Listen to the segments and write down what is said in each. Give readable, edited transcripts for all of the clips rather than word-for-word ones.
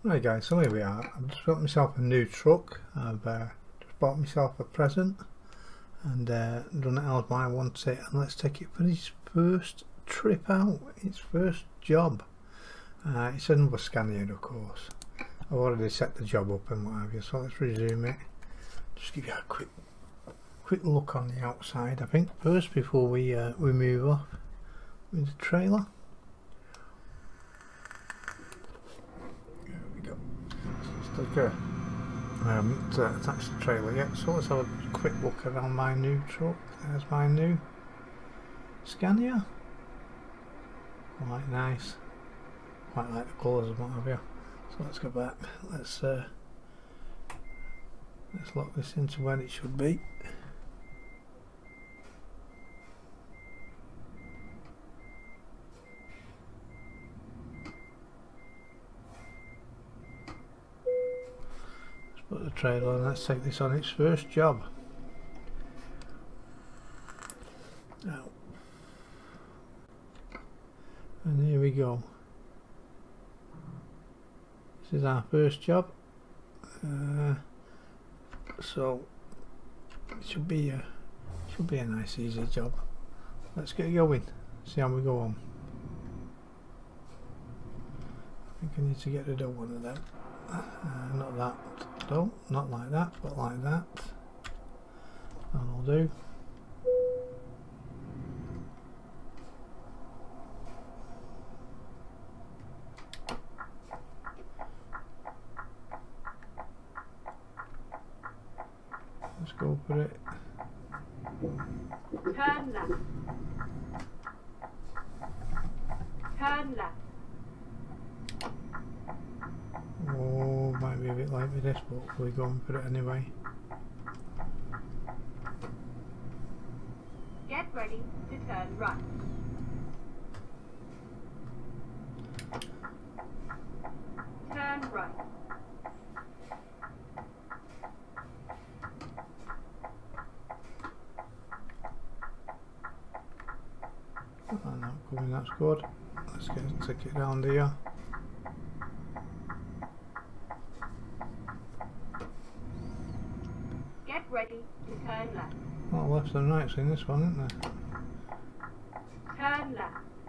Right guys, so here we are. I've just got myself a new truck. I've just bought myself a present and done it as I want it, and let's take it for his first trip out, its first job. It's another Scania, of course. I've already set the job up and what have you, so let's resume it. Just give you a quick look on the outside, I think, first before we move off with the trailer. Okay. I haven't attached the trailer yet, so let's have a quick look around my new truck. There's my new Scania. Quite nice. Quite like the colours and what have you. So let's go back. Let's lock this into where it should be. Put the trailer and let's take this on its first job. Now, and here we go. This is our first job. So it should be a nice easy job. Let's get going. See how we go on. I think I need to get rid of one of them. Not that. No, not like that, but like that. That'll do. Let's go for it. Turn left. Turn left. Oh, might be a bit late with this, but we're going for it anyway. Get ready to turn right. Turn right. And that coming, that's good. Let's get a ticket down here. Get ready to turn left. Well, left and rights in this one, isn't there? Turn left.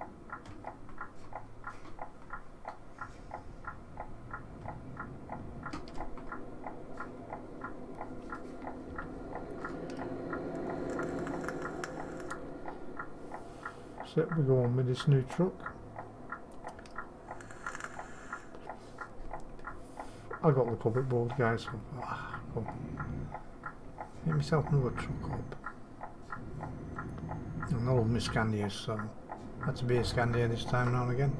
So we go on with this new truck. I got the public board, guys, so cool. Get myself another truck up. And I love my Scanias, so had to be a Scania this time round again.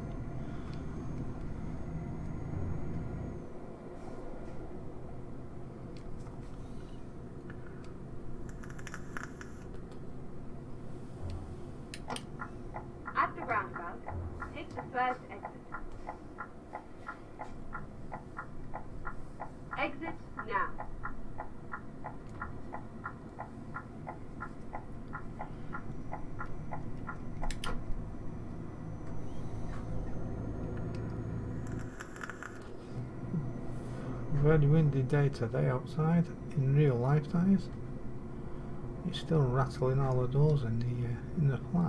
At the roundabout, take the first exit. Exit now. Very windy day today outside. In real life, that is. It's still rattling all the doors in the flat.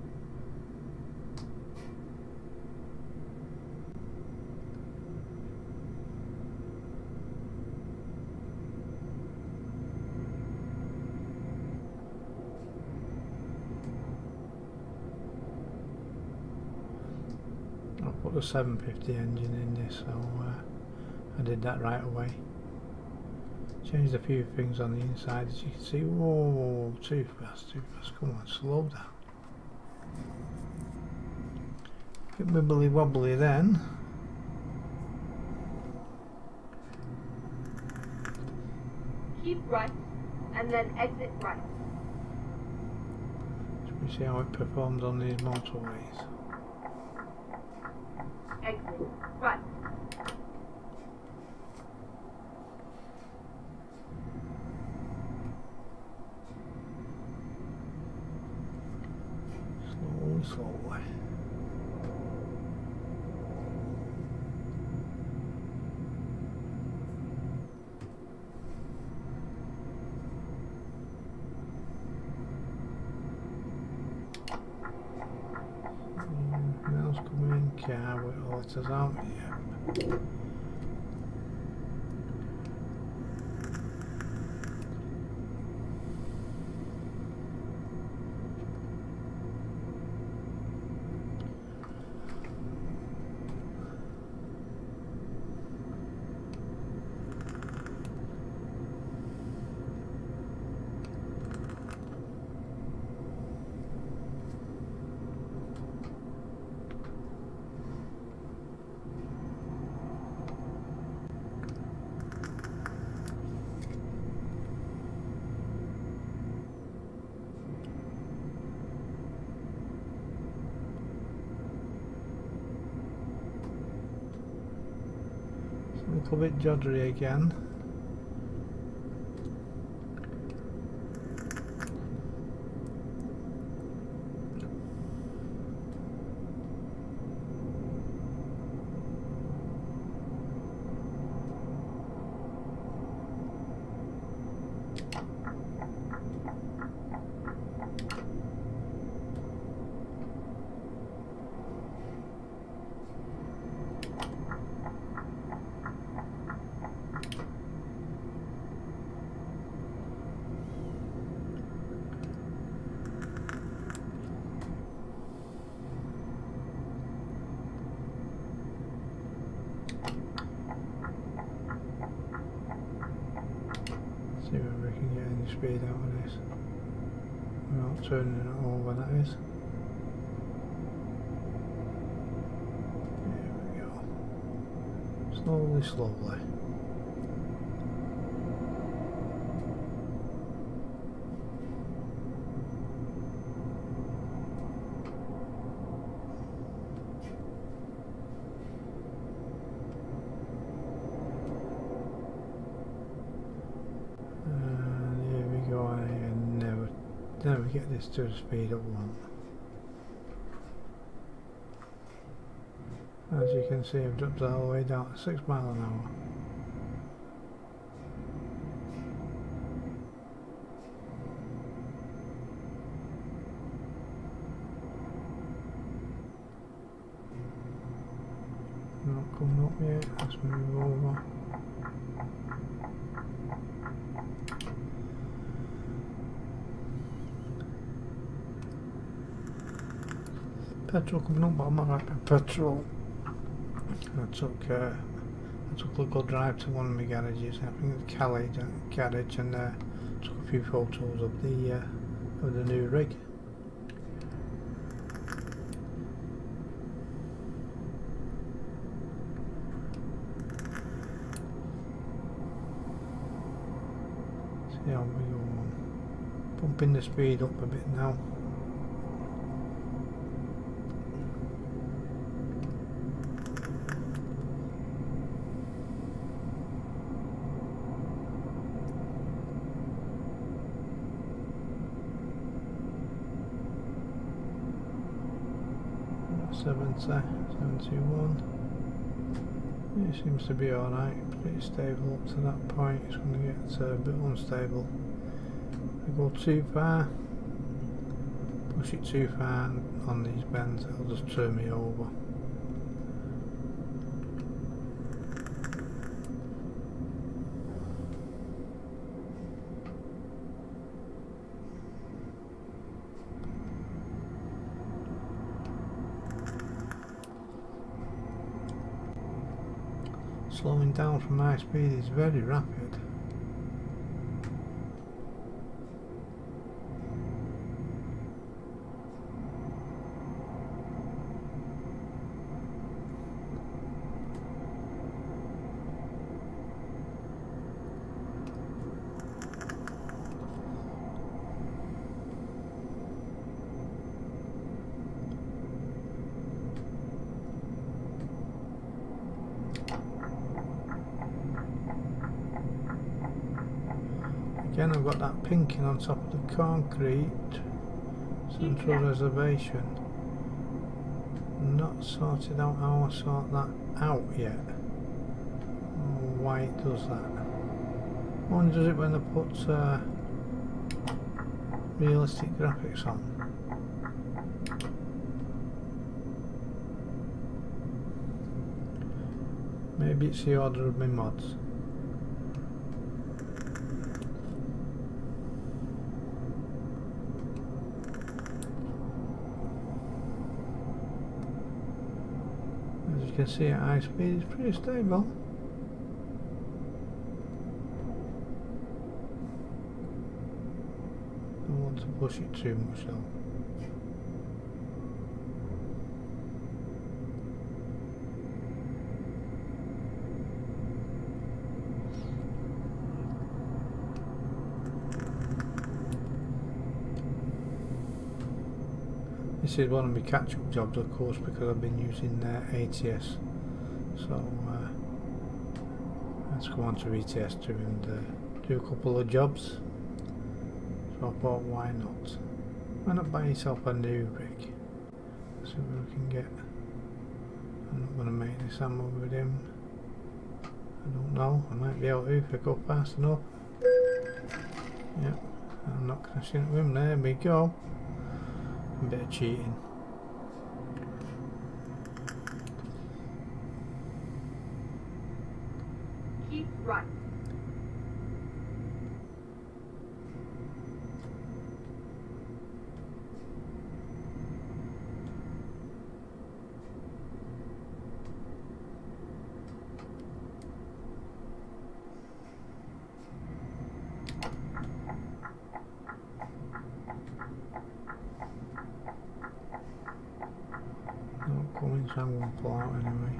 I'll put the 750 engine in this, so I did that right away. Changed a few things on the inside, as you can see. Whoa, too fast, come on, slow down. Get wibbly wobbly then. Keep right and then exit right. Should we see how it performs on these motorways? Exit right. Slowly. car will let us out. Yeah. A little bit joddery again. See whether we can get any speed out of this without turning it over, that is. There we go. Slowly, slowly. Never get this to the speed I want. As you can see, I've dropped all the way down to 6 miles an hour. Not coming up yet, let's move over. Petrol coming up, but I'm not right with petrol. I took a little drive to one of my garages, I think the Cali garage, and took a few photos of the new rig. See how we go on. Pumping the speed up a bit now. .71. It seems to be alright, pretty stable up to that point. It's going to get a bit unstable. If I go too far, push it too far on these bends, it'll just turn me over. Slowing down from high speed is very rapid. Again, I've got that pinking on top of the concrete central reservation. Not sorted out how I sort that out yet. Or why it does that. One does it when I put realistic graphics on. Maybe it's the order of my mods. As you can see at high speed it's pretty stable. Don't want to push it too much though. This is one of my catch-up jobs, of course, because I've been using ATS. So let's go on to ETS2 and do a couple of jobs. So I thought, why not? Why not buy yourself a new rig? See what we can get. I'm not going to make this ammo with him. I don't know. I might be able to if I go fast enough. Yep. I'm not crashing into him. There we go. A bit of cheating. Keep right. Not coming, so I'm going to pull out anyway.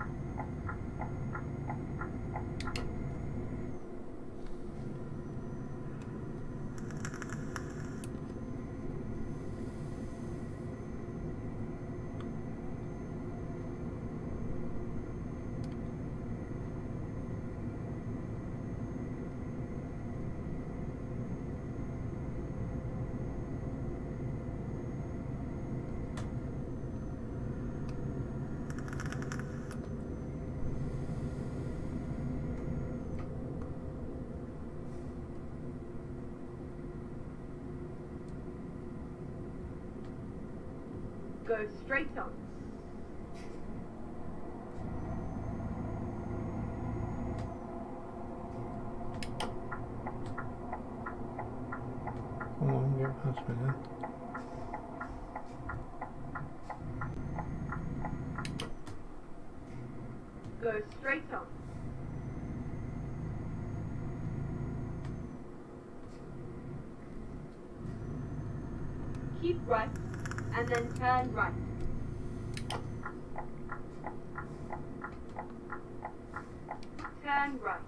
Go straight on. Come on, get past me then. Go straight on. Keep right, and then turn right. Turn right.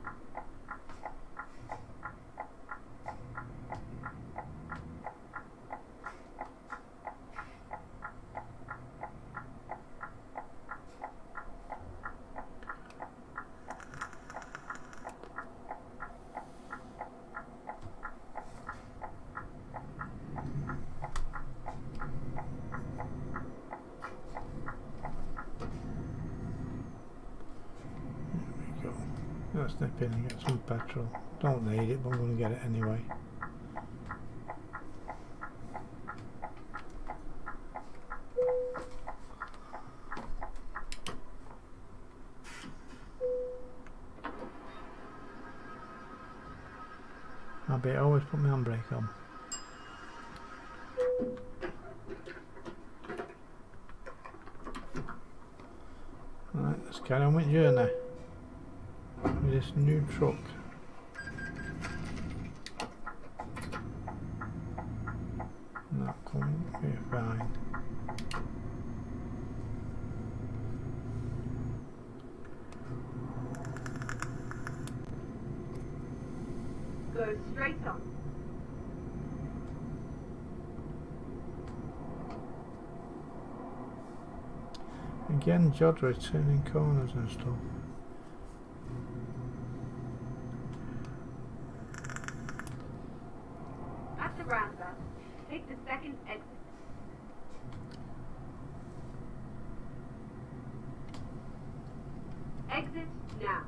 Let's nip in and get some petrol. Don't need it, but I'm going to get it anyway. I bet I always put my handbrake on. Right, let's carry on with journey. With this new truck. Not coming, we're fine. Go straight on. Again, Jodra is turning corners and stuff. At the roundabout, take the second exit. Exit now.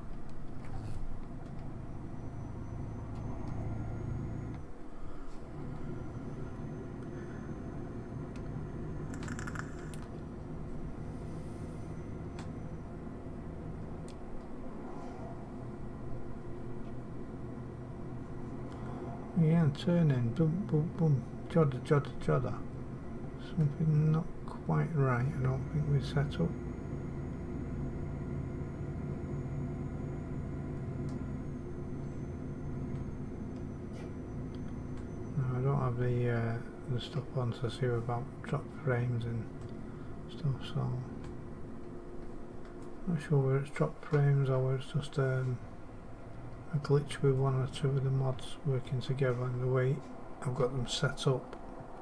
again, turning, boom, boom, boom, jodder, jodder, jodder. Something not quite right, I don't think we set up. No, I don't have the stuff on to see about drop frames and stuff, so not sure whether it's drop frames or whether it's just a glitch with one or two of the mods working together and the way I've got them set up.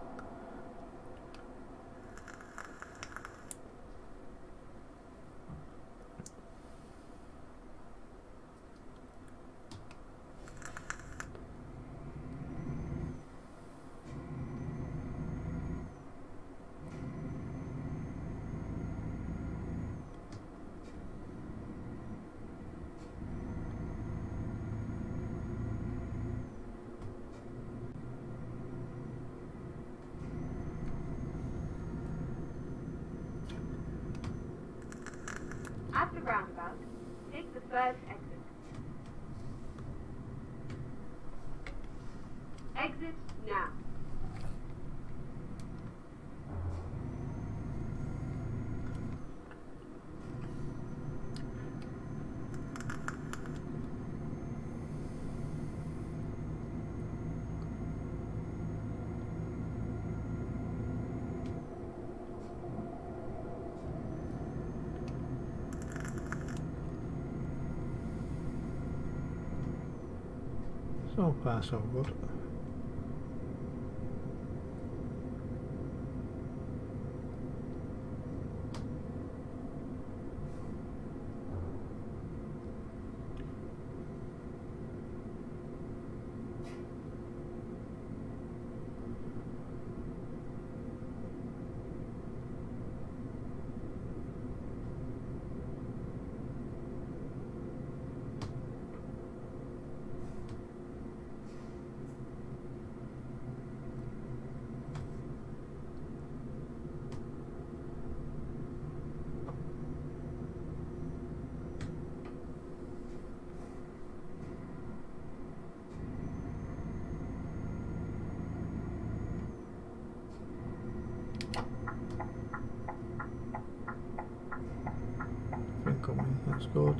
At the roundabout, take the first exit. Exit now. So far so good. Incoming, that's good.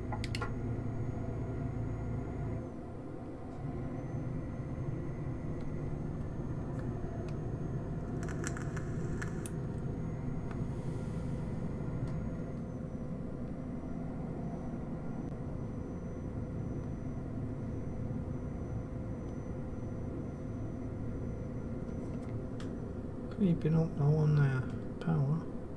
Creeping up now on power.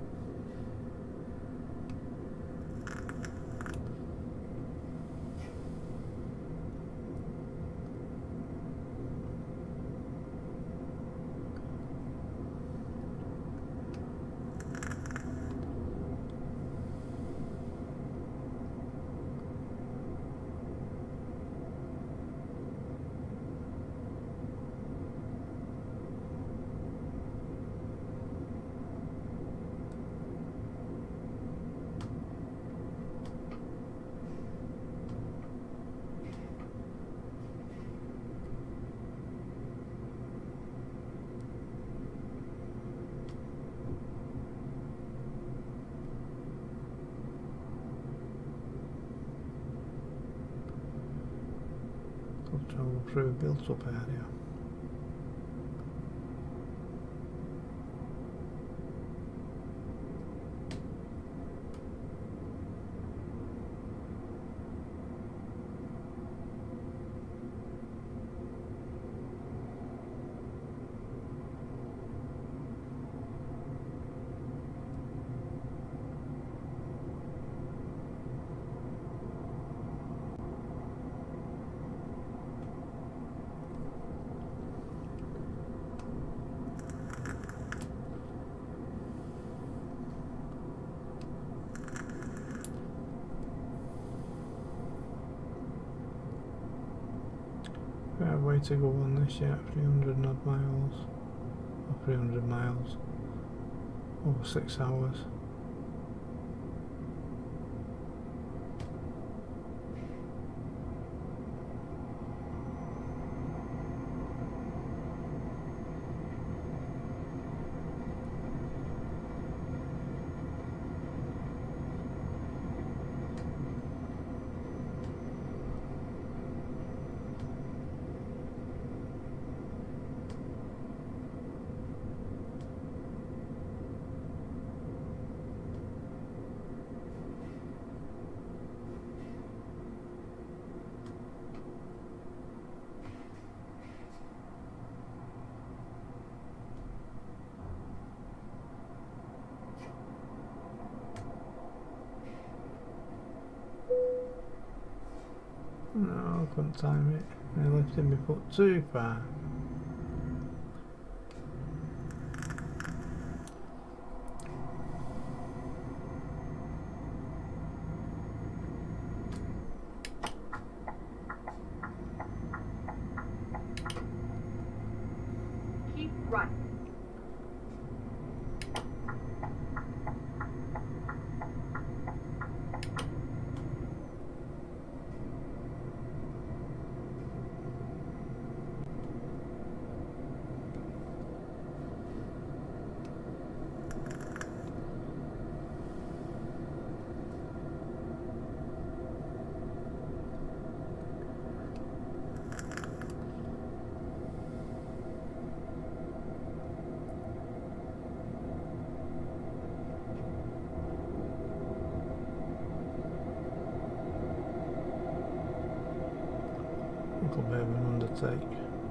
Travel through a built up area. Fair way to go on this yet, 300 odd miles, or 300 miles, over 6 hours. No, I couldn't time it. I lifted my foot too far. Keep right. Little bit of an undertake.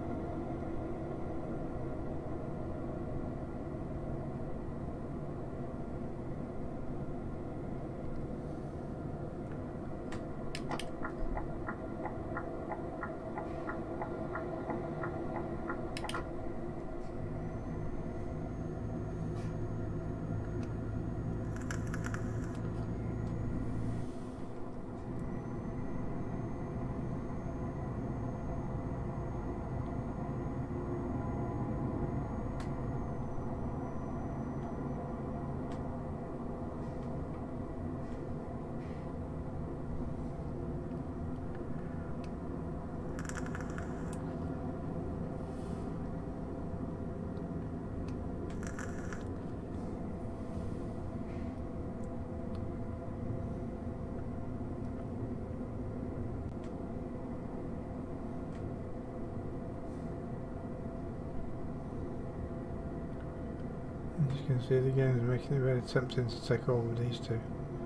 As you can see, the game is making it very tempting to take over these two.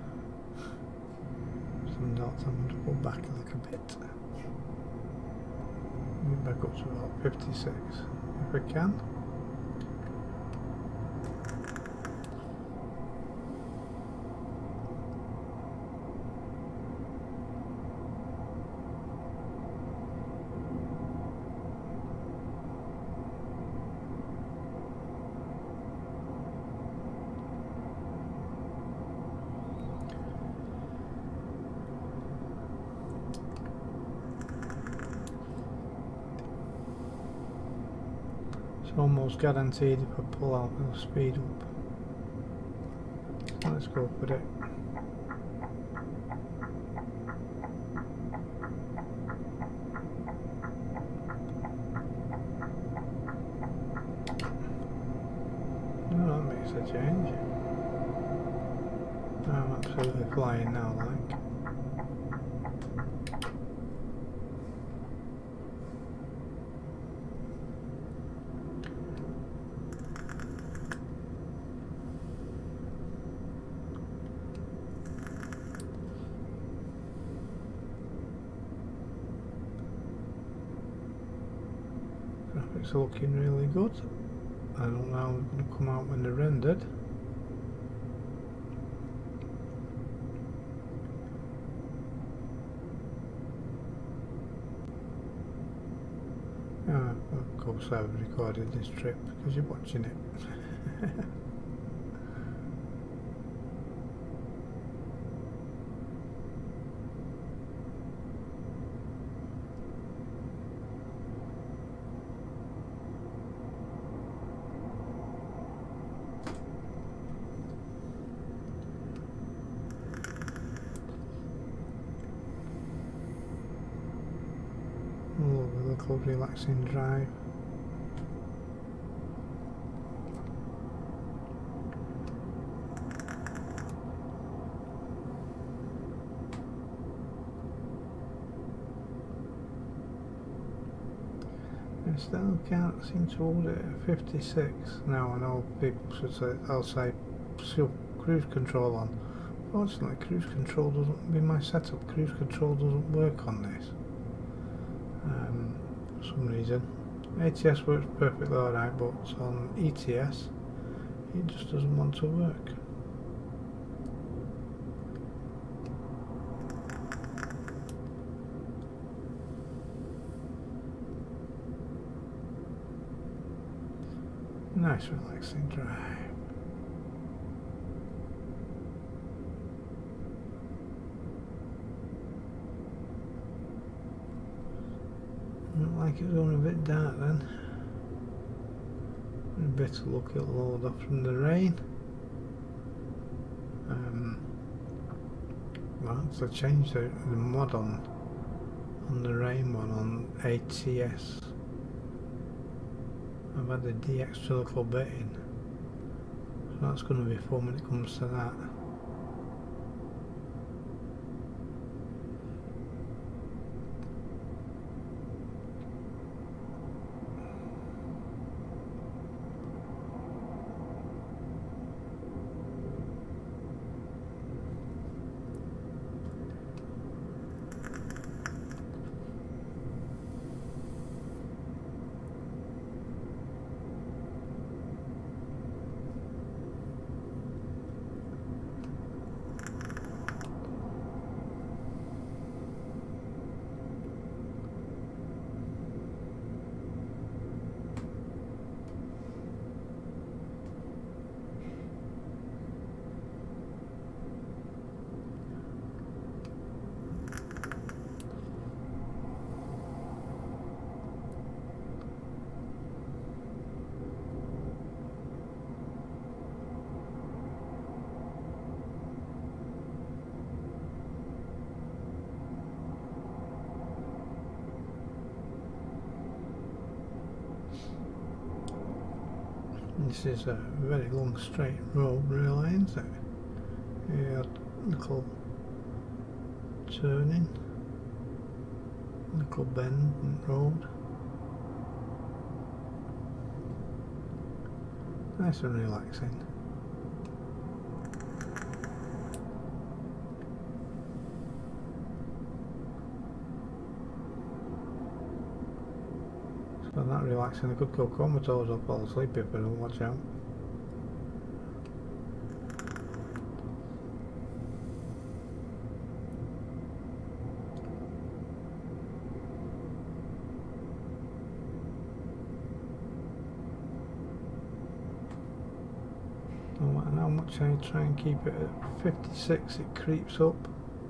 Some dots I'm going to pull back a little bit. Move back up to about 56 if we can. It's almost guaranteed if I pull out, it'll speed up. Let's go for it. Oh, that makes a change. I'm absolutely flying now, like. Graphics are looking really good. I don't know how they're going to come out when they're rendered. Of course I've recorded this trip because you're watching it. A little relaxing drive. I still can't seem to hold it at 56. Now I know people should say, I'll say still cruise control on. Fortunately cruise control doesn't be my setup. Cruise control doesn't work on this. For some reason. ATS works perfectly alright, but on ETS it just doesn't want to work. Nice relaxing drive. Looked like it was going a bit dark then. A bit of luck it'll load off from the rain. Well, so I changed the mod on the rain one on ETS. I've had the DX a little bit in, so that's going to be fun when it comes to that. This is a very long straight road really, isn't it? Yeah, little turning, little bend in the road. Nice and relaxing. So that relaxing, I could go comatose or fall asleep if I don't watch out. No matter how much I try and keep it at 56, it creeps up.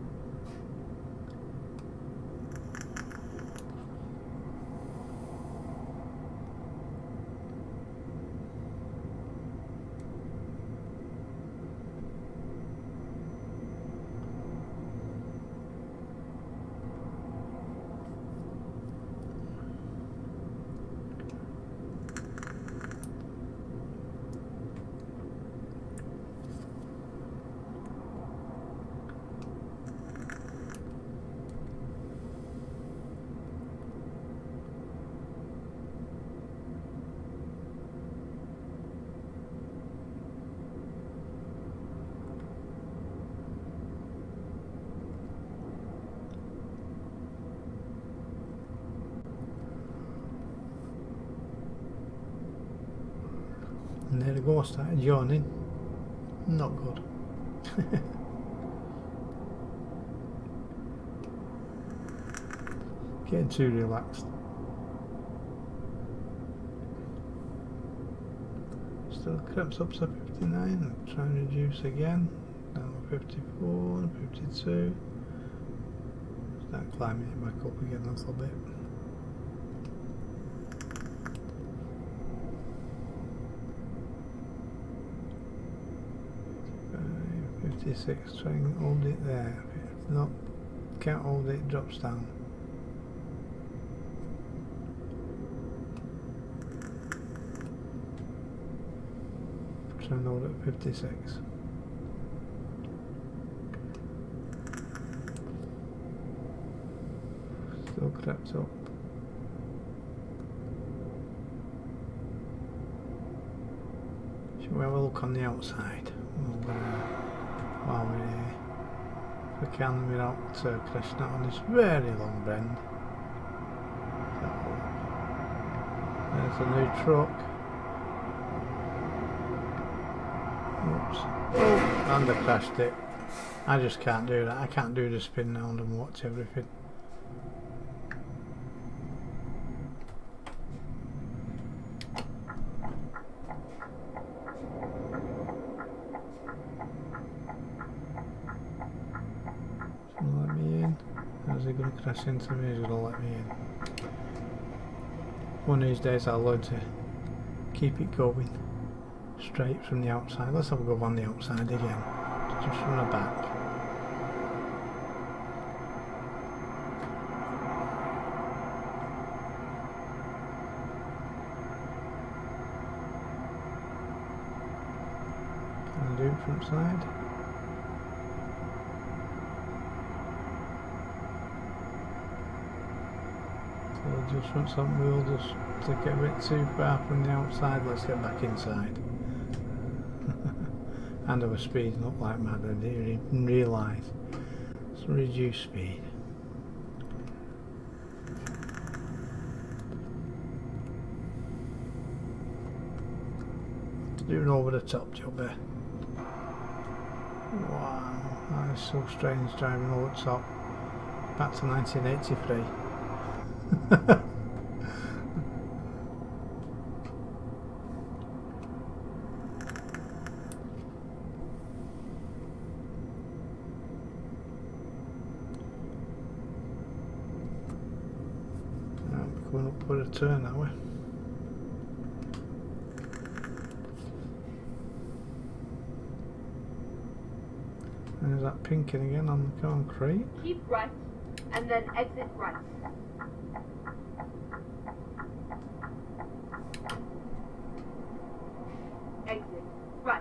And there we go, I started yawning. Not good. Getting too relaxed. Still creeps up to 59, try and reduce again. Down to 54 and 52. Start climbing it back up again a little bit. 56, try and hold it there. If not, can't hold it, it drops down. Try and hold it at 56. Still crept up. Shall we have a look on the outside? While we're here, if we can, without crashing out on this very long bend. There's a new truck. Oops. Oh, and I crashed it. I just can't do that. I can't do the spin round and watch everything. it going to crash into me? Is it going to let me in? One of these days I'll learn to keep it going straight from the outside. Let's have a go on the outside again. Just from the back. Can I do it front side? So just want something, we'll just take it a bit too far from the outside. Let's get back inside. And I was speeding up like mad. I didn't even realise. Let's reduce speed. Doing over the top job there. Wow, that is so strange driving over the top. Back to 1983. Going up for a turn that way. And there's that pinking again on the concrete. Keep right, and then exit right. Exit right.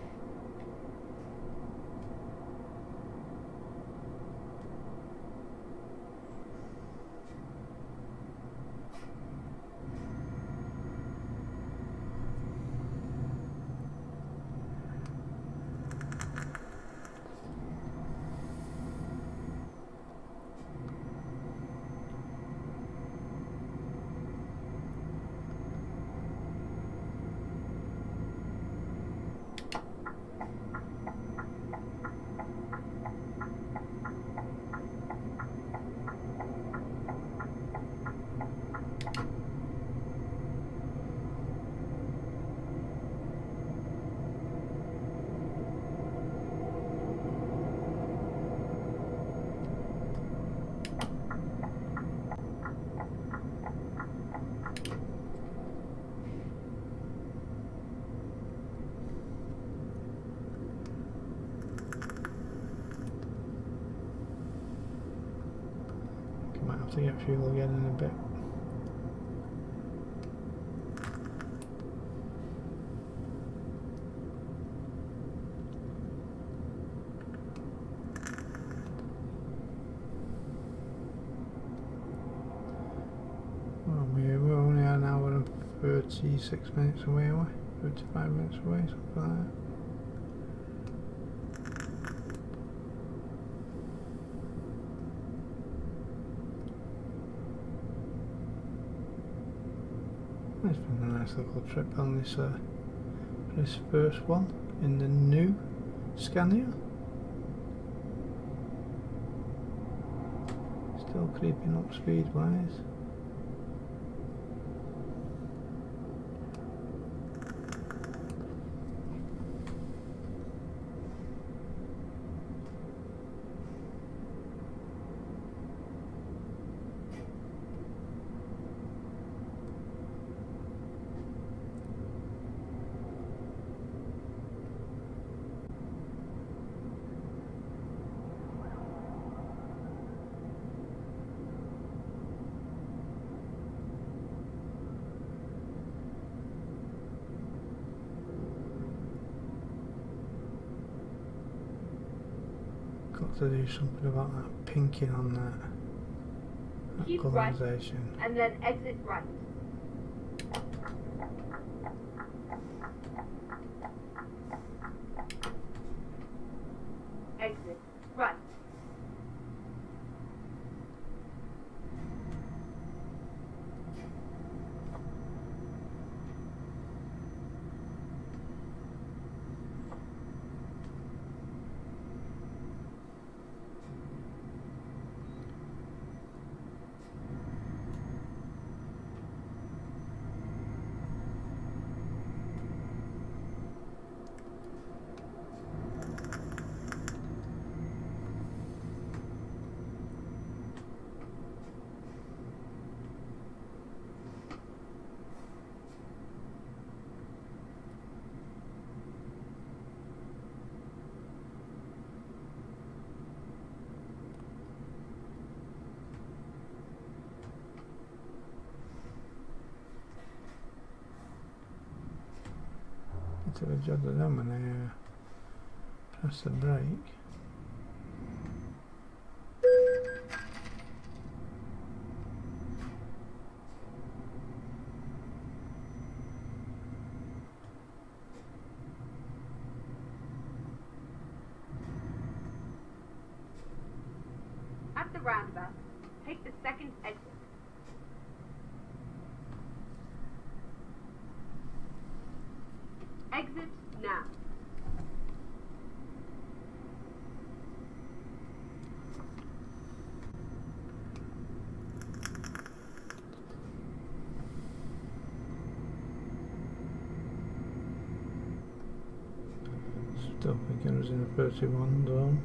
Might have to get fuel again in a bit. Well, we're only an hour and 36 minutes away, are we? 35 minutes away, something like that. It's been a nice little trip on this first one in the new Scania. Still creeping up speed wise. Got to do something about that pinking on that Keep colonisation. Right, and then exit right. Exit right. took a job of them when I pressed the brake. At the roundabout, take the second exit. Exit now. Still thinking it was in the 31 zone.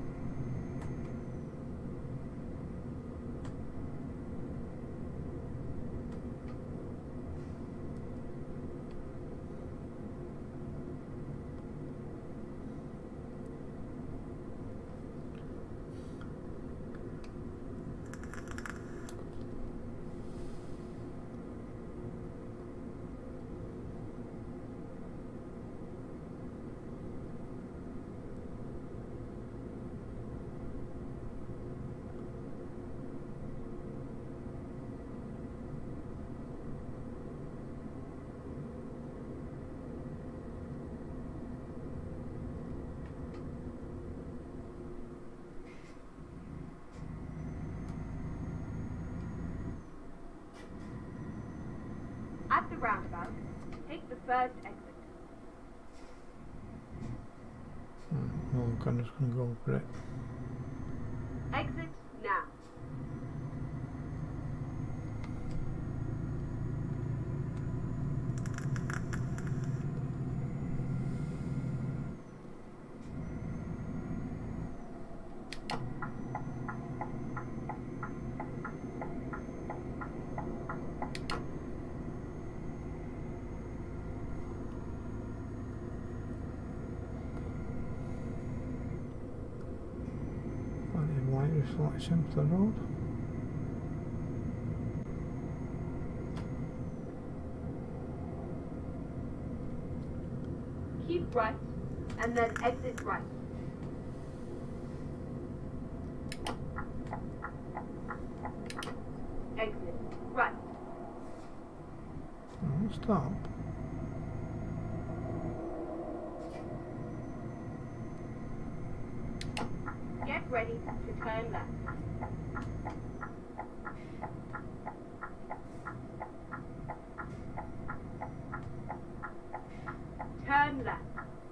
At the roundabout, take the first exit. Well, I'm just going to go for it. Exit now. Reflection of the road. Keep right, and then exit right. Exit right. Stop. Get ready to turn left. Turn left.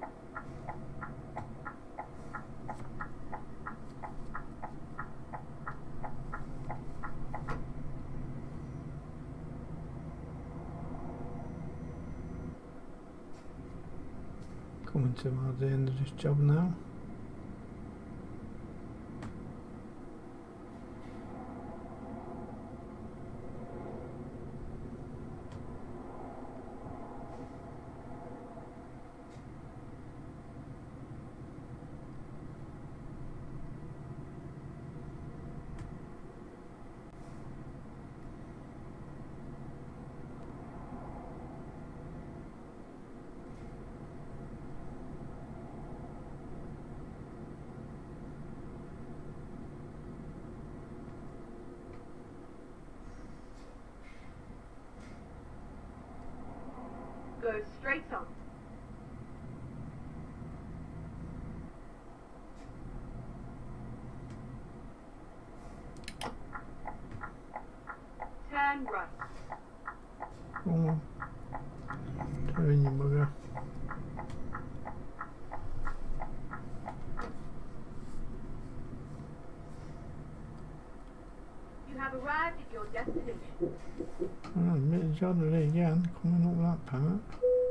Coming to the end of this job now. Go straight on. Turn right. Come on. Turn you bugger. You have arrived at your destination. Oh, a bit of jollery again, coming up that part.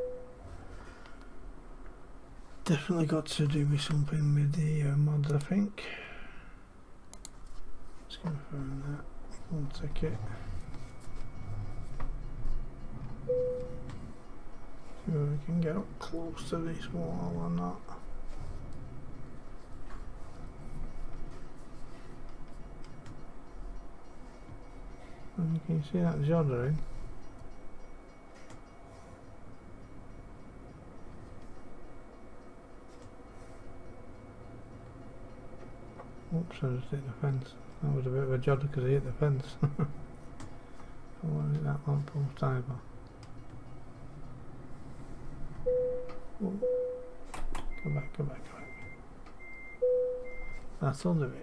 Definitely got to do with something with the mods, I think. Let's confirm that. One ticket. See whether we can get up close to this wall or not. And can you see that joddering? so I just hit the fence. That was a bit of a jodder because I hit the fence. I won't hit that lamp post either. Oh. Go back, go back, go back. That's all of it.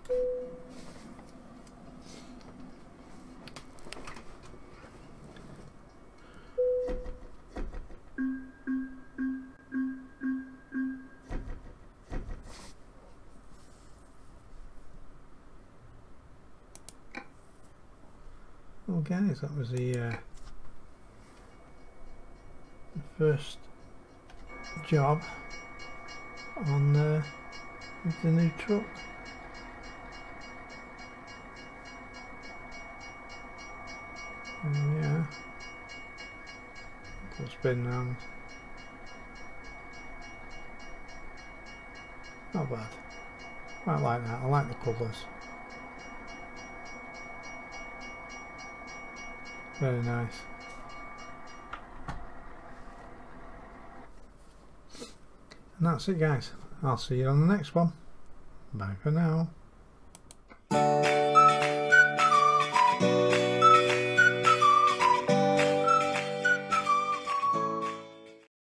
Well guys, that was the first job on with the new truck. And yeah, it'll spin round. Not bad. I like that. I like the colours. Very nice. And that's it guys. I'll see you on the next one. Bye for now.